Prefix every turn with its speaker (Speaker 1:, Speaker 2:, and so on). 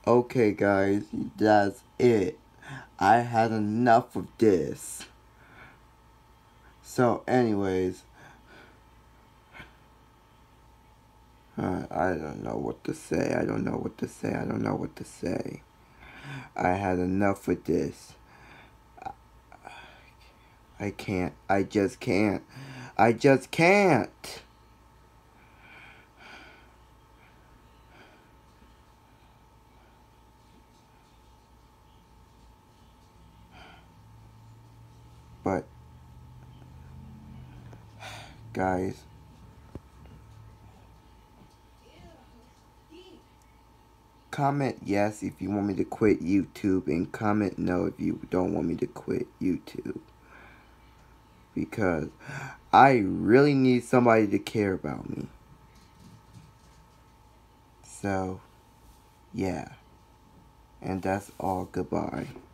Speaker 1: Okay, guys, that's it. I had enough of this. So, anyways, I don't know what to say. I don't know what to say. I don't know what to say. I had enough with this. I can't. I just can't. I just can't. But, guys, comment yes if you want me to quit YouTube, and comment no if you don't want me to quit YouTube. Because I really need somebody to care about me. So, yeah. And that's all. Goodbye.